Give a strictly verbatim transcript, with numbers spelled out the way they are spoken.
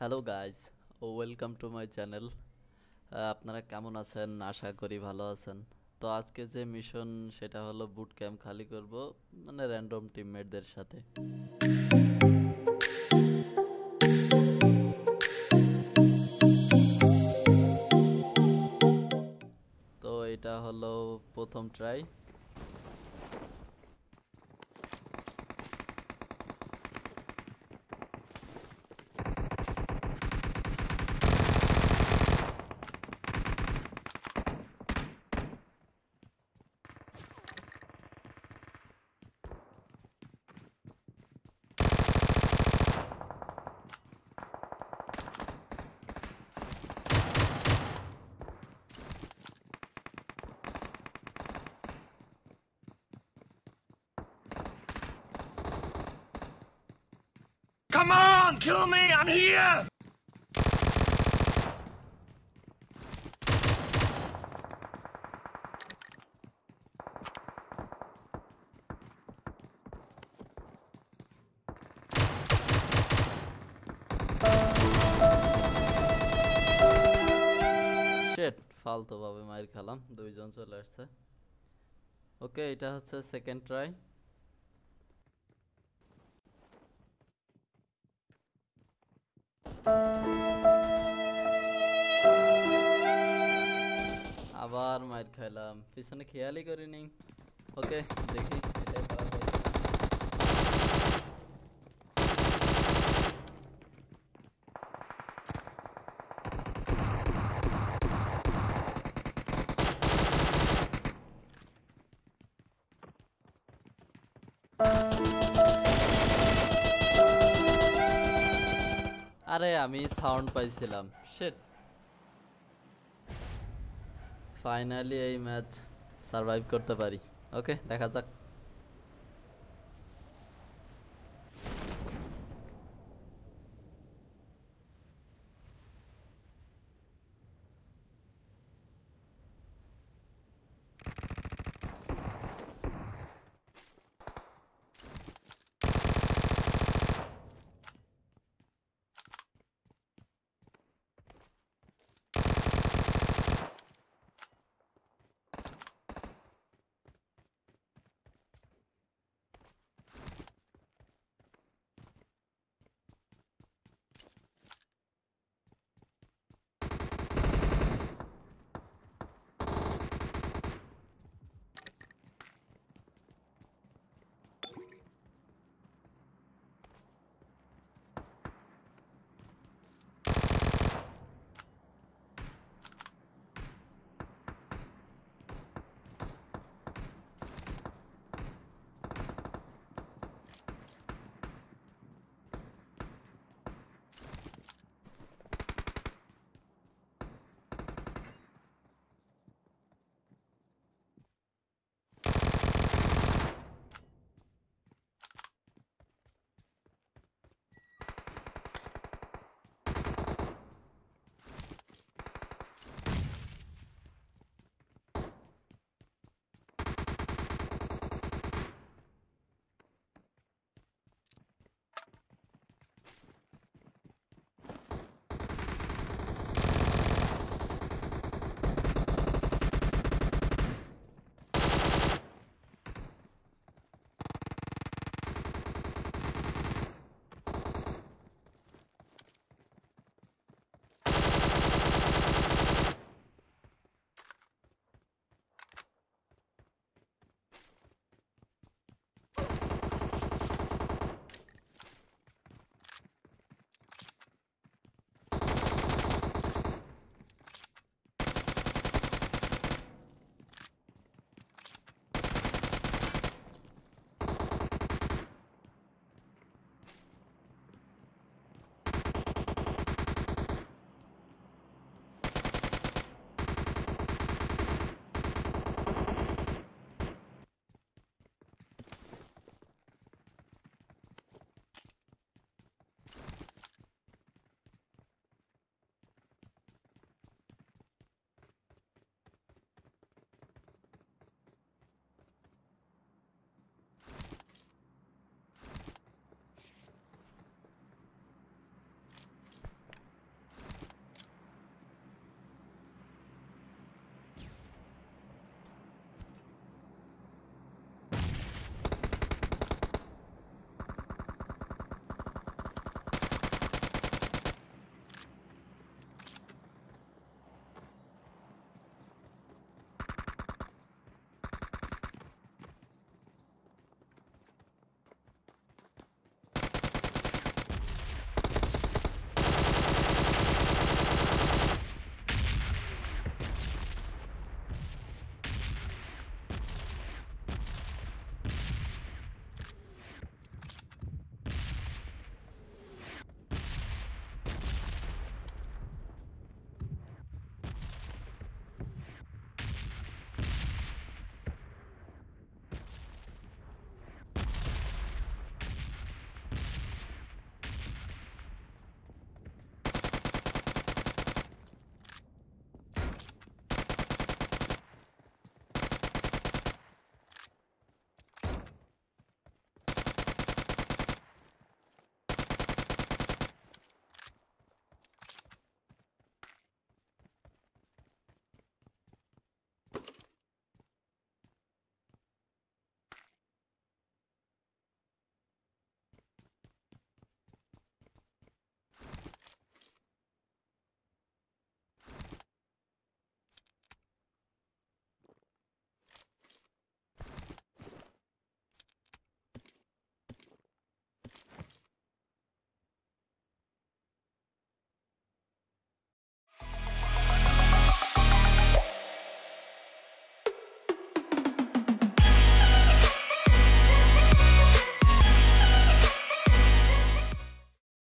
Hello guys, ও welcome to my channel. আপনারা কেমন আছেন? আশা করি ভালো আছেন। তো আজকে যে মিশন সেটা হলো বুট ক্যাম্প খালি করব, মানে র্যান্ডম টিমমেটদের সাথে। তো এটা হলো প্রথম try. Come on, kill me, I'm here! Shit, ফালতু ভাবে মাইর খেলাম, দুইজন চলে আসছে। ওকে, এটা হচ্ছে সেকেন্ড ট্রাই। আবার মাইর খাইলাম, পিছনে খেয়ালই করিনি। ওকে, দেখি এটাই করা যায়। আরে আমি সাউন্ড পাইছিলাম। শিট, ফাইনালি এই ম্যাচ সারভাইভ করতে পারি। ওকে, দেখা যাক।